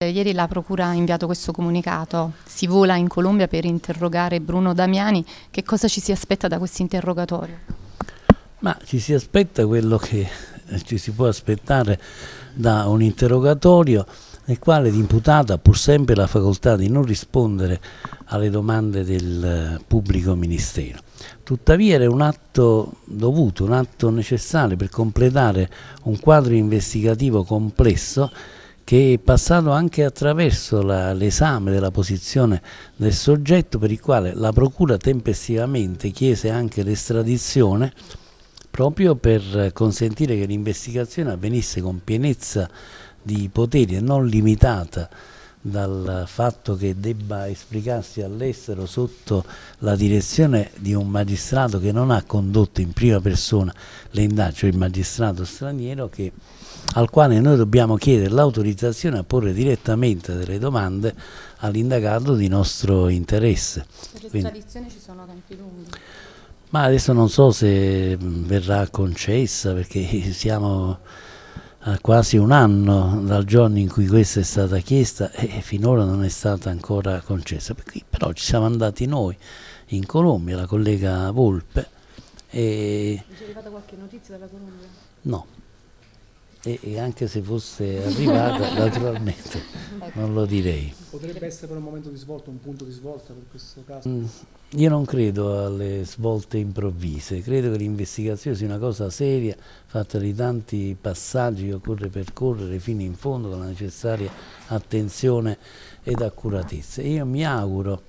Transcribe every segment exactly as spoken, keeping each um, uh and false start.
Ieri la Procura ha inviato questo comunicato, si vola in Colombia per interrogare Bruno Damiani. Che cosa ci si aspetta da questo interrogatorio? Ma ci si aspetta quello che ci si può aspettare da un interrogatorio nel quale l'imputato ha pur sempre la facoltà di non rispondere alle domande del pubblico ministero. Tuttavia era un atto dovuto, un atto necessario per completare un quadro investigativo complesso che è passato anche attraverso l'esame della posizione del soggetto, per il quale la Procura tempestivamente chiese anche l'estradizione proprio per consentire che l'investigazione avvenisse con pienezza di poteri e non limitata dal fatto che debba esplicarsi all'estero sotto la direzione di un magistrato che non ha condotto in prima persona le indagini, il magistrato straniero, che, al quale noi dobbiamo chiedere l'autorizzazione a porre direttamente delle domande all'indagato di nostro interesse. Per l'estradizione ci sono tempi lunghi? Ma adesso non so se verrà concessa, perché siamo a quasi un anno dal giorno in cui questa è stata chiesta e finora non è stata ancora concessa. Però ci siamo andati noi in Colombia, la collega Volpe. E... È arrivata qualche notizia dalla Colombia? No. E, e anche se fosse arrivata, naturalmente non lo direi. Potrebbe essere per un momento di svolta, un punto di svolta per questo caso? Mm, io non credo alle svolte improvvise, credo che l'investigazione sia una cosa seria, fatta di tanti passaggi che occorre percorrere fino in fondo con la necessaria attenzione ed accuratezza. E io mi auguro,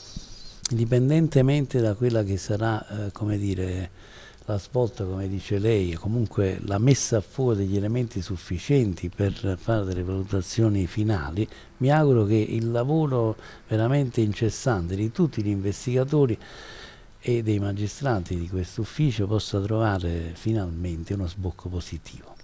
indipendentemente da quella che sarà, eh, come dire, la svolta, come dice lei, comunque la messa a fuoco degli elementi sufficienti per fare delle valutazioni finali, mi auguro che il lavoro veramente incessante di tutti gli investigatori e dei magistrati di questo ufficio possa trovare finalmente uno sbocco positivo.